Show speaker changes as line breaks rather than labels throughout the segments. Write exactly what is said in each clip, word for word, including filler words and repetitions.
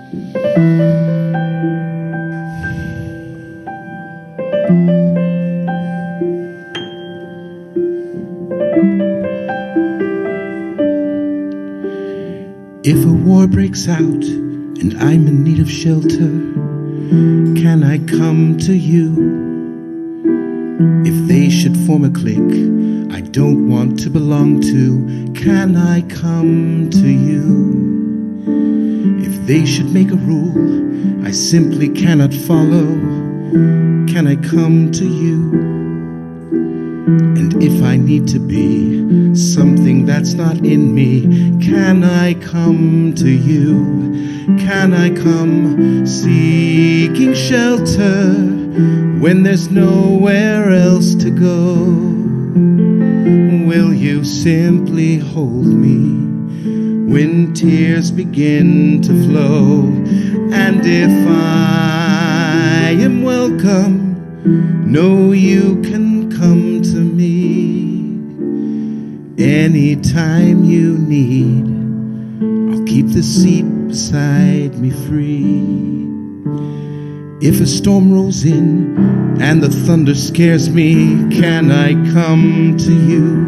If a war breaks out and I'm in need of shelter, can I come to you? If they should form a clique I don't want to belong to, can I come to you? If they should make a rule I simply cannot follow, can I come to you? And if I need to be something that's not in me, can I come to you? Can I come seeking shelter when there's nowhere else to go? Will you simply hold me when tears begin to flow? And if I am welcome, know you can come to me anytime you need. I'll keep the seat beside me free. If a storm rolls in and the thunder scares me, can I come to you?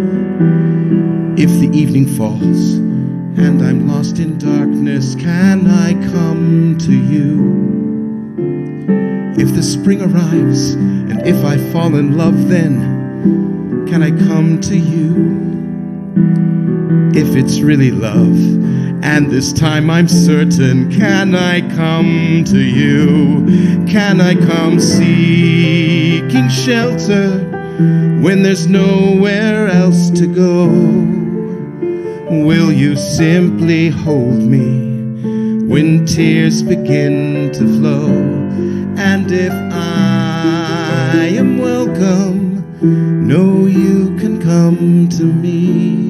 If the evening falls and I'm lost in darkness, can I come to you? If the spring arrives and if I fall in love, then can I come to you? If it's really love, and this time I'm certain, can I come to you? Can I come seeking shelter when there's nowhere else to go? Will you simply hold me when tears begin to flow? And if I am welcome, know you can come to me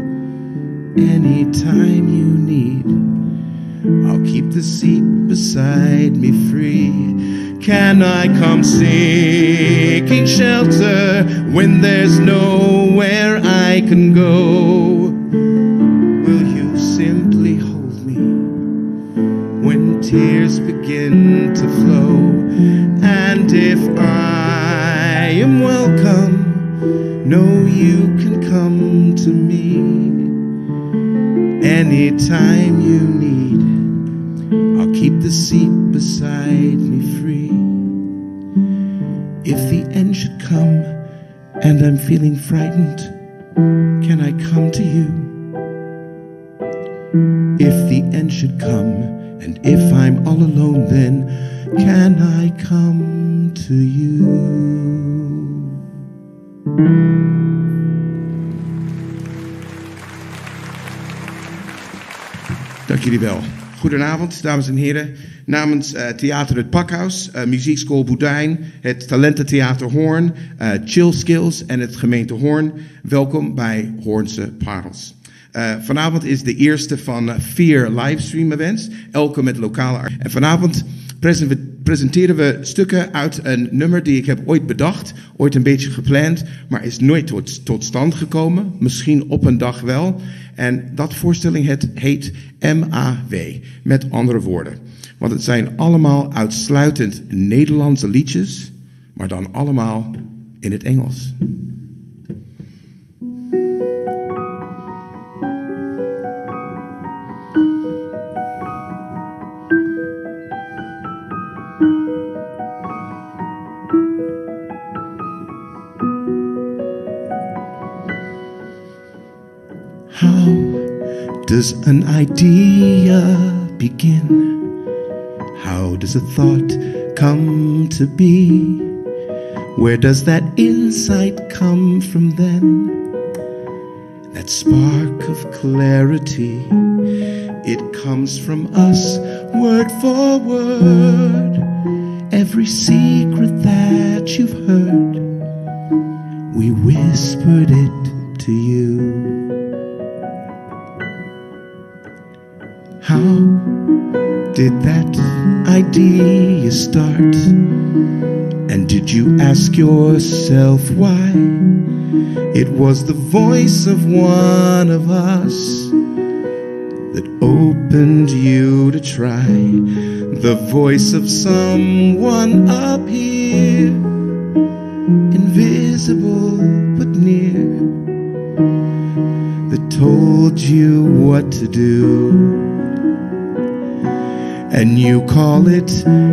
anytime you need. I'll keep the seat beside me free. Can I come seeking shelter when there's nowhere I can go? Will you simply hold me when tears begin to flow? And if I am welcome, know you can come to me anytime you need. I'll keep the seat beside me free. If the end should come and I'm feeling frightened, can I come to you? If the end should come and if I'm all alone, then can I come to you? Dank jullie wel. Goedenavond, dames en heren. Namens uh, Theater Het Pakhuis, uh, Muziekschool Boudijn, het Talententheater Hoorn, uh, Chill Skills en het gemeente Hoorn, welkom bij Hoornse Parels. Uh, vanavond is de eerste van uh, vier livestream events, elke met lokale artiesten. En vanavond presenteren we stukken uit een nummer die ik heb ooit bedacht, ooit een beetje gepland, maar is nooit tot, tot stand gekomen. Misschien op een dag wel. En dat voorstelling het heet M A W, met andere woorden. Want het zijn allemaal uitsluitend Nederlandse liedjes, maar dan allemaal in het Engels. How does an idea begin? How does a thought come to be? Where does that insight come from then? That spark of clarity, it comes from us, word for word. Every secret that you've heard, we whispered it to you. How did that idea start? And did you ask yourself why? It was the voice of one of us that opened you to try the voice of someone up here, invisible but near, that told you what to do. And you call it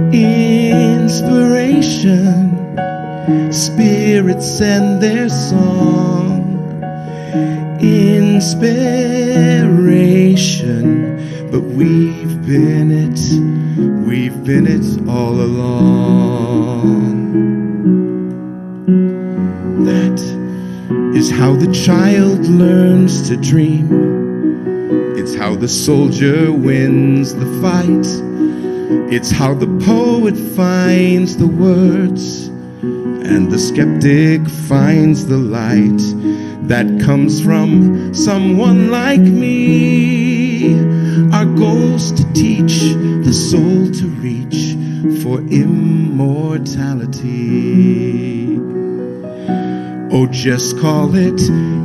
inspiration, spirits and their song. Inspiration, but we've been it, we've been it all along. That is how the child learns to dream. It's how the soldier wins the fight. It's how the poet finds the words and the skeptic finds the light that comes from someone like me. Our goal's to teach the soul to reach for immortality. Oh, just call it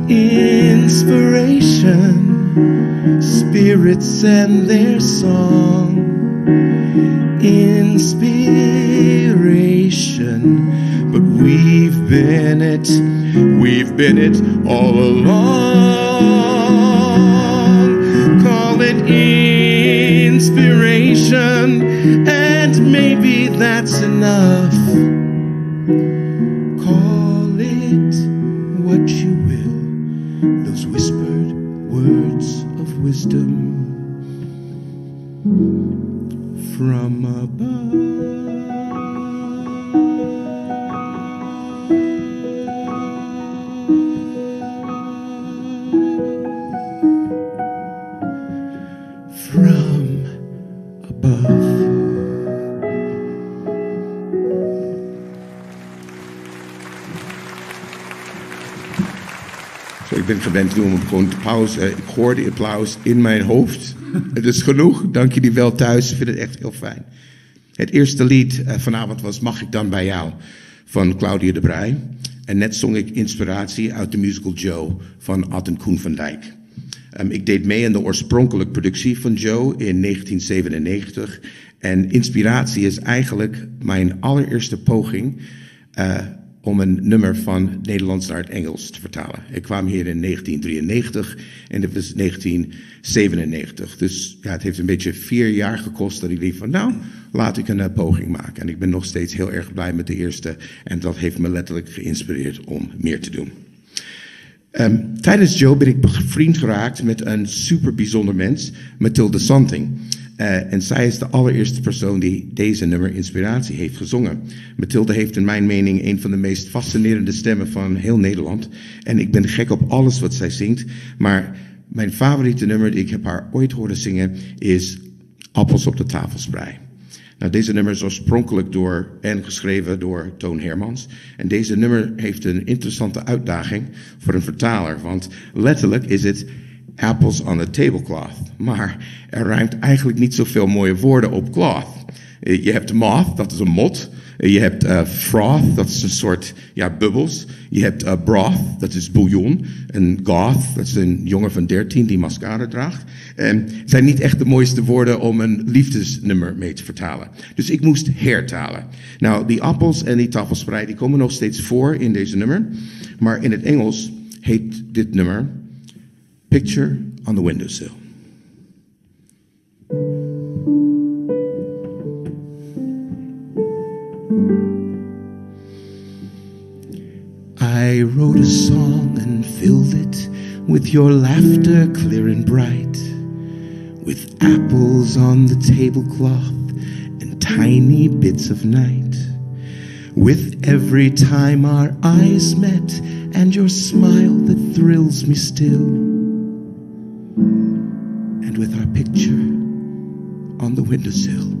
inspiration, spirits and their song. Inspiration, but we've been it, we've been it all along. Call it inspiration, and maybe that's enough. Call it what you will, those whispered words of wisdom from above. From above. Zo, ik ben gewend om gewoon te pauze. Ik hoor die applaus in mijn hoofd. Het is genoeg. Dank jullie wel thuis. Ik vind het echt heel fijn. Het eerste lied uh, vanavond was Mag ik dan bij jou van Claudia de Brij. En net zong ik inspiratie uit de musical Joe van Ad en Koen van Dijk. Um, ik deed mee aan de oorspronkelijke productie van Joe in negentien zevenennegentig. En inspiratie is eigenlijk mijn allereerste poging uh, om een nummer van Nederlands naar het Engels te vertalen. Ik kwam hier in negentien drieënnegentig en dit was negentien zevenennegentig. Dus ja, het heeft een beetje vier jaar gekost dat ik liep van nou, laat ik een uh, poging maken. En ik ben nog steeds heel erg blij met de eerste en dat heeft me letterlijk geïnspireerd om meer te doen. Um, tijdens Joe ben ik bevriend geraakt met een super bijzonder mens, Mathilde Santing. Uh, en zij is de allereerste persoon die deze nummer Inspiratie heeft gezongen. Mathilde heeft in mijn mening een van de meest fascinerende stemmen van heel Nederland. En ik ben gek op alles wat zij zingt. Maar mijn favoriete nummer die ik heb haar ooit horen zingen is Appels op de tafelsprei. Nou, deze nummer is oorspronkelijk door en geschreven door Toon Hermans. En deze nummer heeft een interessante uitdaging voor een vertaler. Want letterlijk is het apples on the tablecloth. Maar er ruimt eigenlijk niet zoveel mooie woorden op cloth. Je hebt moth, dat is een mot. Je hebt uh, froth, dat is een soort ja, bubbels. Je hebt uh, broth, dat is bouillon. En goth, dat is een jongen van dertien die mascara draagt. En het zijn niet echt de mooiste woorden om een liefdesnummer mee te vertalen. Dus ik moest hertalen. Nou, die appels en die tafelsprei, die komen nog steeds voor in deze nummer. Maar in het Engels heet dit nummer Picture on the Windowsill. I wrote a song and filled it with your laughter clear and bright, with apples on the tablecloth and tiny bits of night, with every time our eyes met and your smile that thrills me still, and with our picture on the windowsill.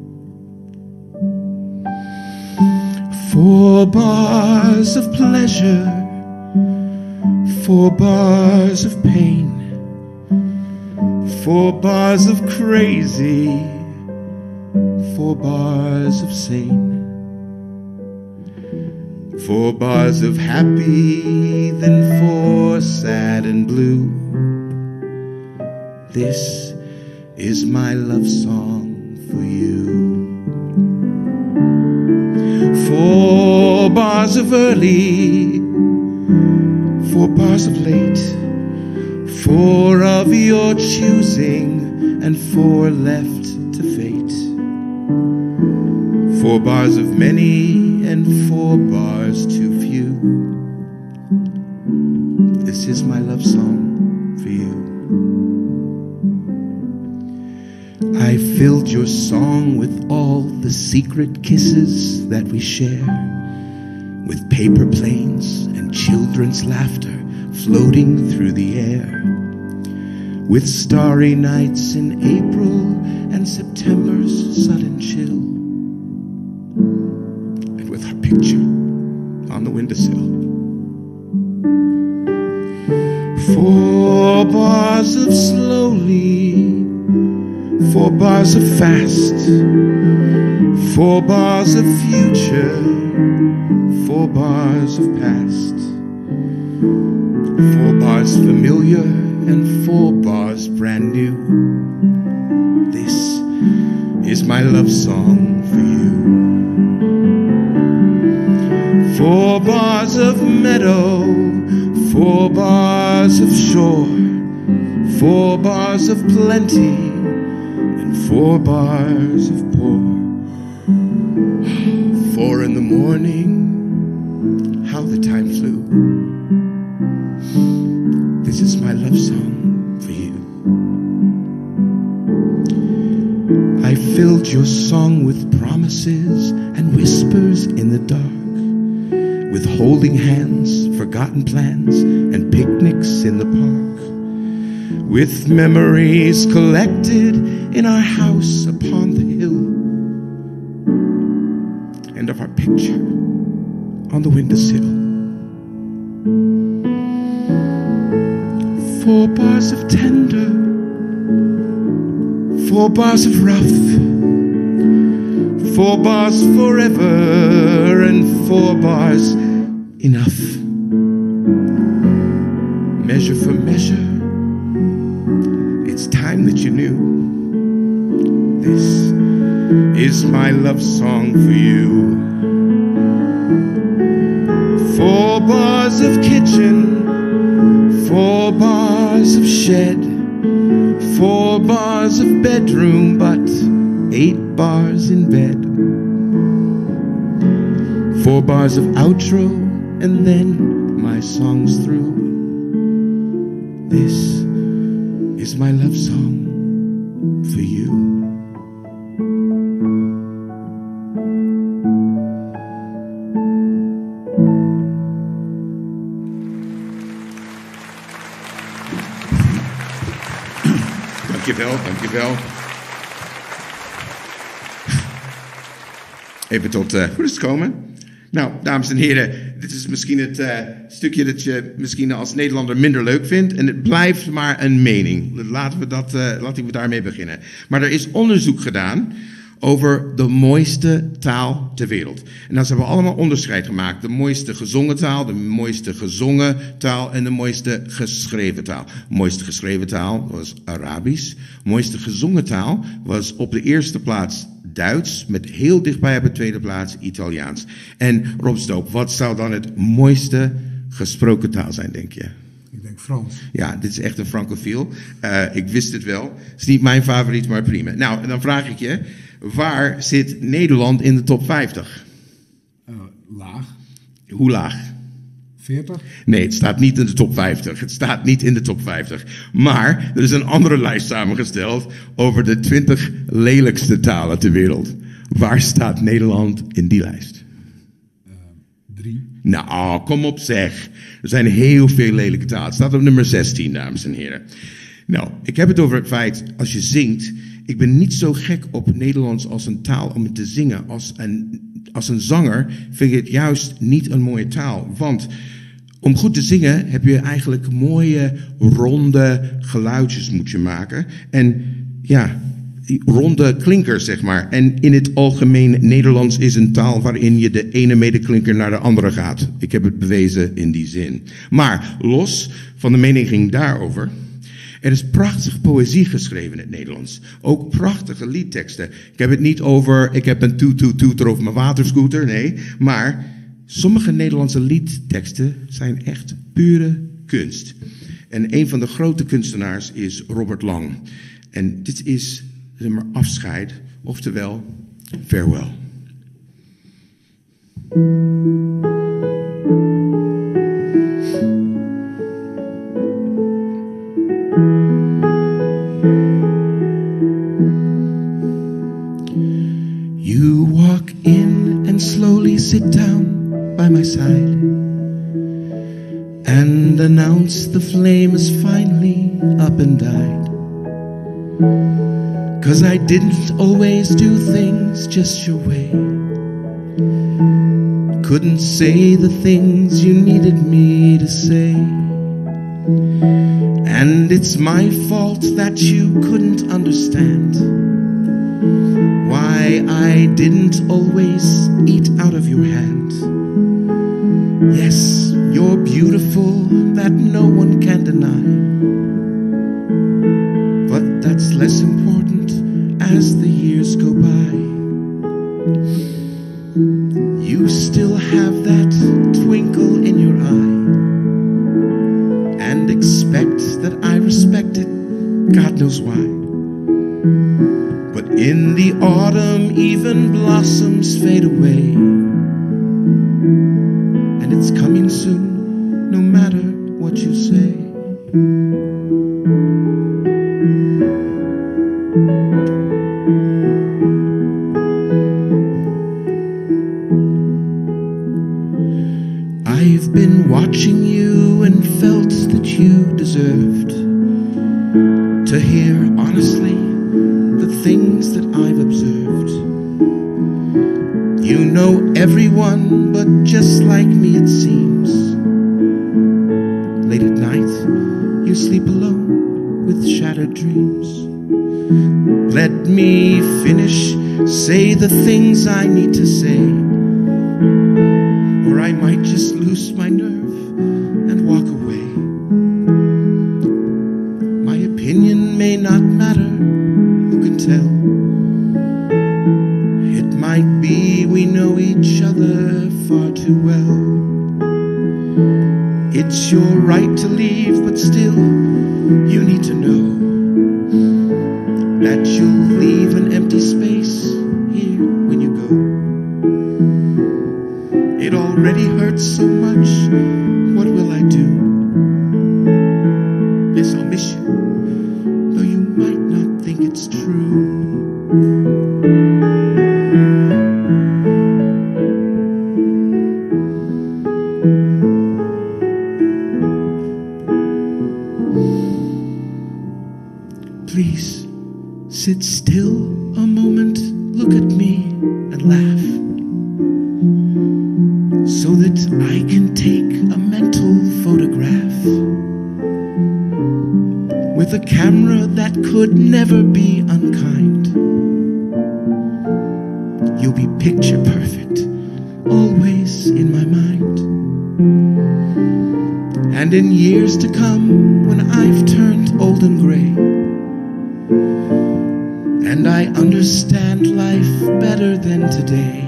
Four bars of pleasure, four bars of pain, four bars of crazy, four bars of sane, four bars of happy, then four sad and blue. This is my love song for you. Four bars of early, four bars of late, four of your choosing, and four left to fate. Four bars of many, and four bars too few. This is my love song for you. I filled your song with all the secret kisses that we share, with paper planes and children's laughter floating through the air, with starry nights in April and September's sudden chill, and with our picture on the windowsill. Four bars of slowly, four bars of fast, four bars of future, four bars of past, four bars familiar and four bars brand new. This is my love song for you. Four bars of meadow, four bars of shore, four bars of plenty, and four bars of poor. Four in the morning, how the time flew. This is my love song for you. I filled your song with promises and whispers in the dark, with holding hands, forgotten plans, and picnics in the park, with memories collected in our house upon the hill, and of our picture on the windowsill. Four bars of tender, four bars of rough, four bars forever, and four bars enough. Measure for measure, it's time that you knew. This is my love song for you. Four bars of kitchen, four bars of shed, four bars of bedroom, but eight bars in bed. Four bars of outro, and then my song's through. This is my love song for you. Dankjewel, dankjewel. Even tot uh, goed is het komen. Nou, dames en heren, dit is misschien het uh, stukje dat je misschien als Nederlander minder leuk vindt. En het blijft maar een mening. Laten we, dat, uh, laten we daarmee beginnen. Maar er is onderzoek gedaan over de mooiste taal ter wereld. En dan hebben we allemaal onderscheid gemaakt. De mooiste gezongen taal, de mooiste gezongen taal en de mooiste geschreven taal. De mooiste geschreven taal was Arabisch. De mooiste gezongen taal was op de eerste plaats Duits, met heel dichtbij op de tweede plaats Italiaans. En Rob Stoop, wat zou dan het mooiste gesproken taal zijn, denk je?
Ik denk Frans.
Ja, dit is echt een francofiel. Uh, ik wist het wel. Het is niet mijn favoriet, maar prima. Nou, en dan vraag ik je, waar zit Nederland in de top vijftig?
Uh, laag.
Hoe laag?
veertig?
Nee, het staat niet in de top vijftig. Het staat niet in de top vijftig. Maar er is een andere lijst samengesteld over de twintig lelijkste talen ter wereld. Waar staat Nederland in die lijst?
Uh, drie.
Nou, kom op zeg. Er zijn heel veel lelijke talen. Het staat op nummer zestien, dames en heren. Nou, ik heb het over het feit, als je zingt... Ik ben niet zo gek op Nederlands als een taal om het te zingen. Als een, als een zanger vind ik het juist niet een mooie taal. Want om goed te zingen heb je eigenlijk mooie, ronde geluidjes moet je maken. En ja, die ronde klinkers, zeg maar. En in het algemeen Nederlands is een taal waarin je de ene medeklinker naar de andere gaat. Ik heb het bewezen in die zin. Maar los van de mening ging daarover... Er is prachtige poëzie geschreven in het Nederlands. Ook prachtige liedteksten. Ik heb het niet over, ik heb een toet-toet-toeter over mijn waterscooter, nee. Maar sommige Nederlandse liedteksten zijn echt pure kunst. En een van de grote kunstenaars is Robert Lang. En dit is zeg maar afscheid, oftewel farewell. You walk in and slowly sit down by my side and announce the flame is finally up and died. 'Cause I didn't always do things just your way. Couldn't say the things you needed me to say. And it's my fault that you couldn't understand why I didn't always eat out of your hand. Yes, you're beautiful, that no one can deny. But that's less important as the years go by. You still have that twinkle in your eye and expect that I respect it, God knows why. But in the autumn even blossoms fade away, and it's coming soon no matter what you say. I've been watching you and felt that you deserved to hear honestly the things that I've observed. You know everyone, but just like me it seems. Late at night, you sleep alone with shattered dreams. Let me finish, say the things I need to say, or I might just lose my nerve and walk away. My opinion may not matter, who can tell? It might be we know each other far too well. It's your right to leave, but still you need to know that you'll leave an empty space here when you go. It already hurts so much, what will I do? Yes, I'll miss you, though you might not think it's true. Please, sit still a moment, look at me and laugh, so that I can take a mental photograph with a camera that could never be unkind. You'll be picture perfect, always in my mind. And in years to come, when I've turned old and gray, and I understand life better than today,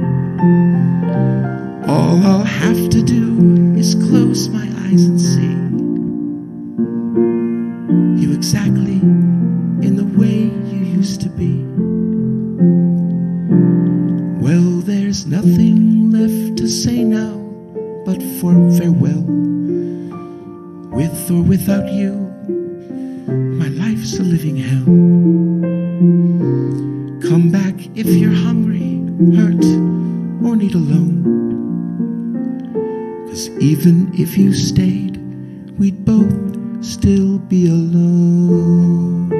all I'll have to do is close my eyes and see you exactly in the way you used to be. Well, there's nothing left to say now but for farewell. With or without you, my life's a living hell. Come back if you're hungry, hurt, or need a loan. 'Cause even if you stayed, we'd both still be alone.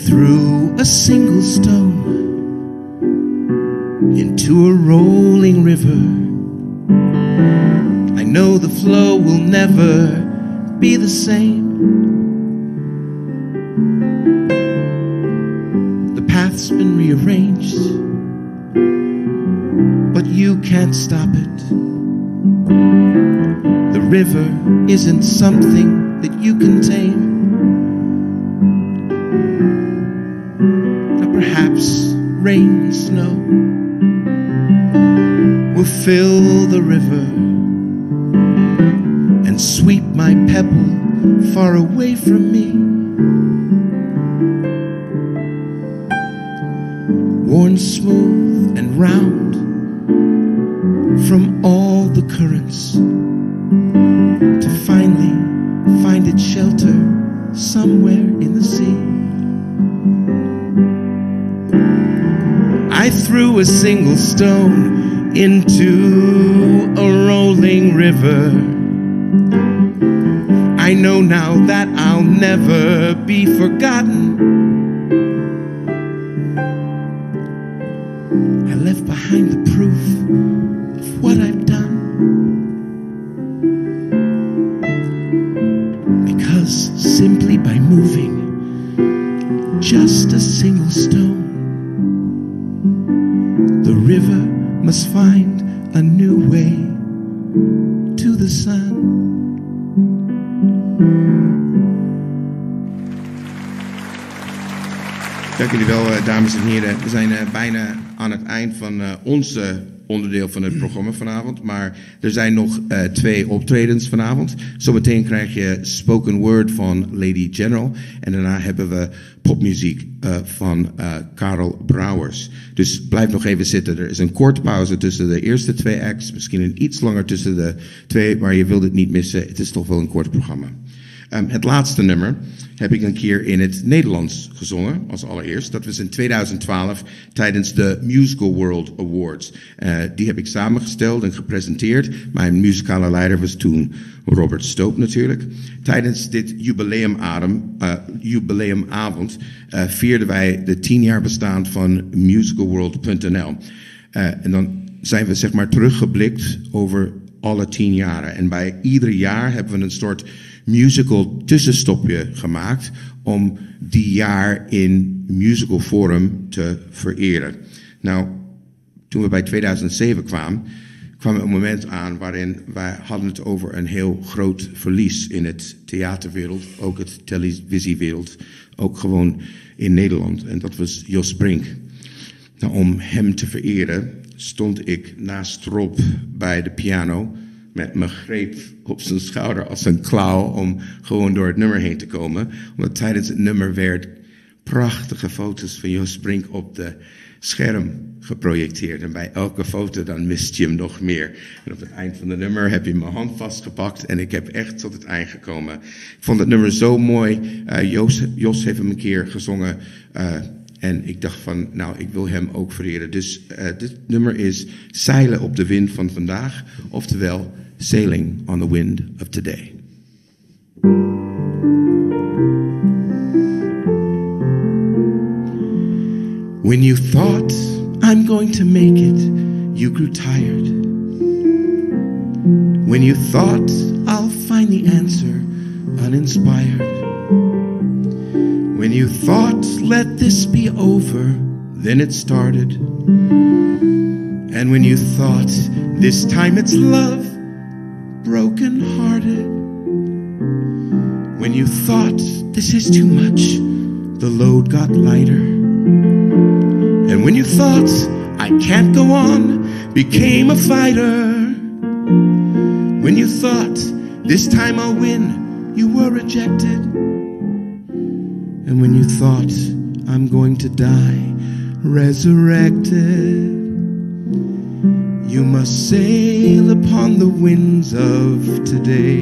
threw a single stone into a rolling river. I know the flow will never be the same. The path's been rearranged, but you can't stop it. The river isn't something that you can tame. Now perhaps rain and snow will fill the river and sweep my pebble far away from me. Worn smooth and round from all the currents, to finally find its shelter somewhere in the sea. I threw a single stone into a rolling river. I know now that I'll never be forgotten. I left behind the proof of what I've done, because simply by moving just a single stone, the river must find a new way to the sun.
Dank jullie wel, dames en heren. We zijn uh, bijna aan het eind van uh, ons uh, onderdeel van het programma vanavond. Maar er zijn nog uh, twee optredens vanavond. Zometeen krijg je spoken word van Lady General. En daarna hebben we popmuziek uh, van uh, Karel Brouwers. Dus blijf nog even zitten. Er is een korte pauze tussen de eerste twee acts. Misschien een iets langer tussen de twee, maar je wilt het niet missen. Het is toch wel een kort programma. Um, het laatste nummer heb ik een keer in het Nederlands gezongen, als allereerst. Dat was in tweeduizend twaalf tijdens de Musical World Awards. Uh, die heb ik samengesteld en gepresenteerd. Mijn muzikale leider was toen Rob Stoop natuurlijk. Tijdens dit jubileumavond uh, jubileumavond uh, vierden wij de tien jaar bestaan van musicalworld punt n l. Uh, en dan zijn we zeg maar teruggeblikt over alle tien jaren. En bij ieder jaar hebben we een soort musical tussenstopje gemaakt om die jaar in musical forum te vereren. Nou, toen we bij tweeduizend zeven kwamen, kwam er een moment aan waarin wij hadden het over een heel groot verlies in het theaterwereld, ook het televisiewereld, ook gewoon in Nederland. En dat was Jos Brink. Nou, om hem te vereren stond ik naast Rob bij de piano met mijn greep op zijn schouder als een klauw om gewoon door het nummer heen te komen. Omdat tijdens het nummer werd prachtige foto's van Jos Brink op de scherm geprojecteerd. En bij elke foto dan mist je hem nog meer. En op het eind van het nummer heb je mijn hand vastgepakt en ik heb echt tot het eind gekomen. Ik vond het nummer zo mooi. Uh, Jos, Jos heeft hem een keer gezongen. Uh, En ik dacht van, nou, ik wil hem ook vereren. Dus uh, dit nummer is Zeilen op de wind van vandaag. Oftewel, Sailing on the Wind of Today. When you thought, I'm going to make it, you grew tired. When you thought, I'll find the answer, uninspired. When you thought, let this be over, then it started. And when you thought, this time it's love, broken-hearted. When you thought, this is too much, the load got lighter. And when you thought, I can't go on, became a fighter. When you thought, this time I'll win, you were rejected. And when you thought, I'm going to die, resurrected, you must sail upon the winds of today.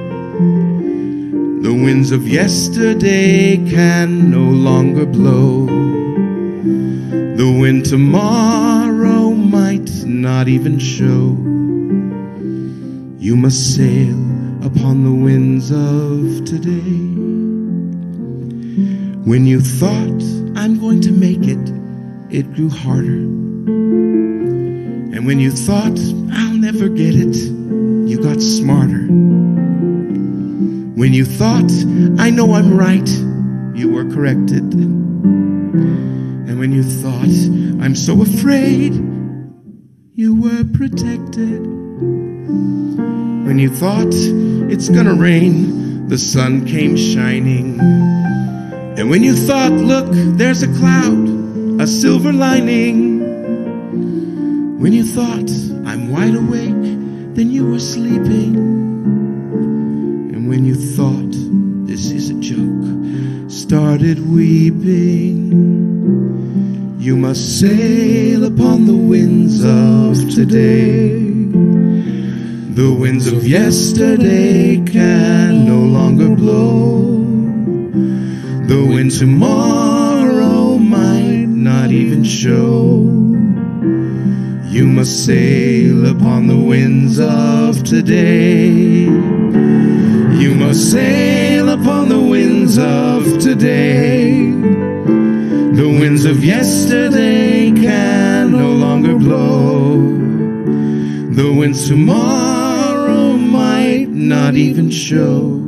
The winds of yesterday can no longer blow. The wind tomorrow might not even show. You must sail upon the winds of today. When you thought
going to make it, it grew harder. And when you thought, I'll never get it, you got smarter. When you thought, I know I'm right, you were corrected. And when you thought, I'm so afraid, you were protected. When you thought, it's gonna rain, the sun came shining. And when you thought, look, there's a cloud, a silver lining. When you thought, I'm wide awake, then you were sleeping. And when you thought, this is a joke, started weeping. You must sail upon the winds of today. The winds of yesterday can no longer blow. The wind tomorrow might not even show. You must sail upon the winds of today. You must sail upon the winds of today. The winds of yesterday can no longer blow. The winds tomorrow might not even show.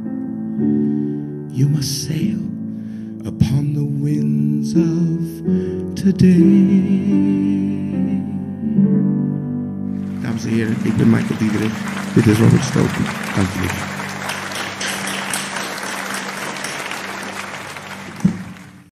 You must sail upon the winds of today. Dames en heren, ik ben Michael Diederich. Dit is Robert Stoop. Dank jullie.